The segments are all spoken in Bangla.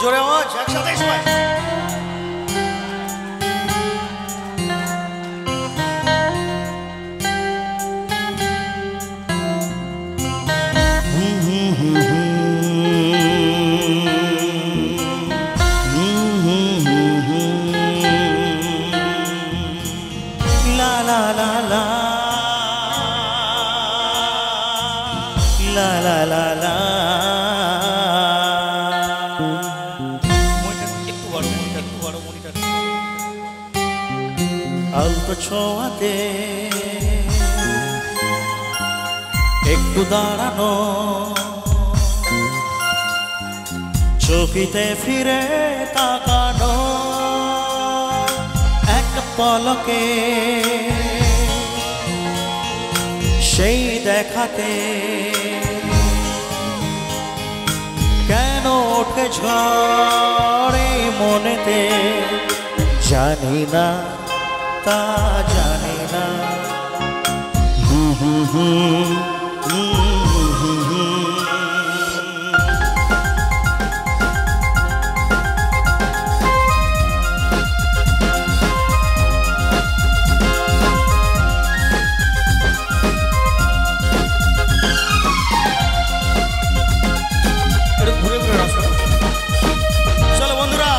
জোরে আওয়াজ একসাথে সবাই। La la la la la la la la আলতো ছোঁয়াতে একটু দাঁড়ানো চোখেতে ফিরে তাকানো এক পলকে সেই দেখাতে কেন ওঠে ঝড়ে মনেতে জানি না তা জানি না চলো বন্ধুরা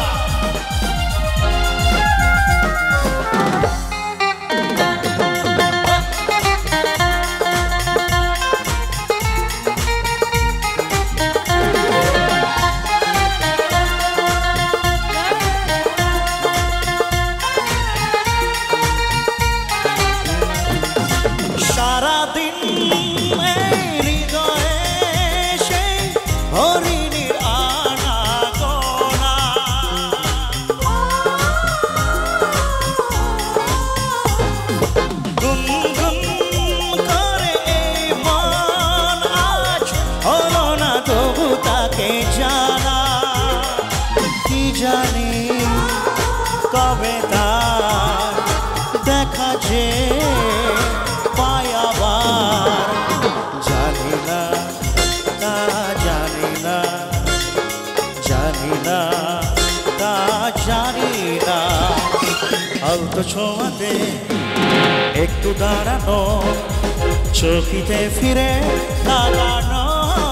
সারাদিন হৃদয়ে সেই হরিণীর আনাগোনা গুনগুন করে এই মন আজ হলো না তবু তাকে জানা কি জানি কবে তার দেখা যে জানি না তা জানি না জানি না তা জানি না আলতো ছোঁয়াতে একটু দাঁড়ানো চোখেতে ফিরে তাকানো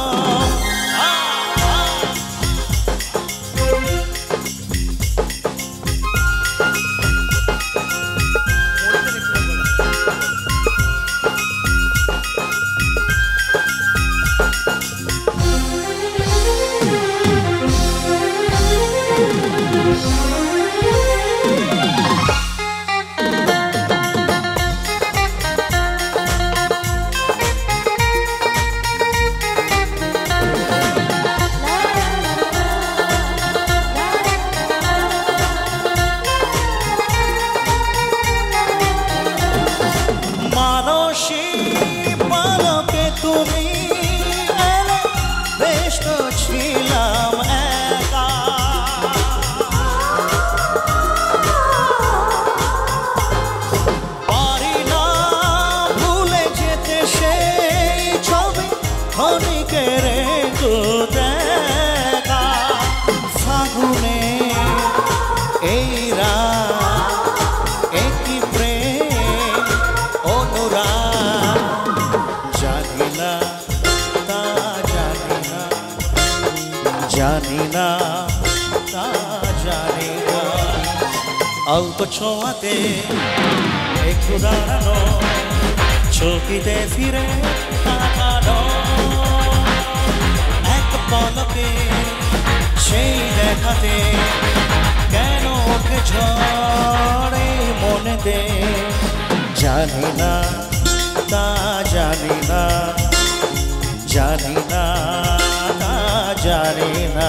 পালকে তুমি এলে বেশ তো ছিলাম একা পারি না ভুলে যেতে সেই ছবি ক্ষণিকের একটু দেখা ফাগুনে এই রাত একই প্রেম অনুরাগ জানি না তা জানি না জানি না তা জানি না আলতো ছোঁয়াতে একটু দাঁড়ানো চোখেতে ফিরে তাকানো এক পলকে সেই দেখাতে কেন ওঠে ঝড়ে মনেতে জানি না তা জানি না জানি না তা জানি না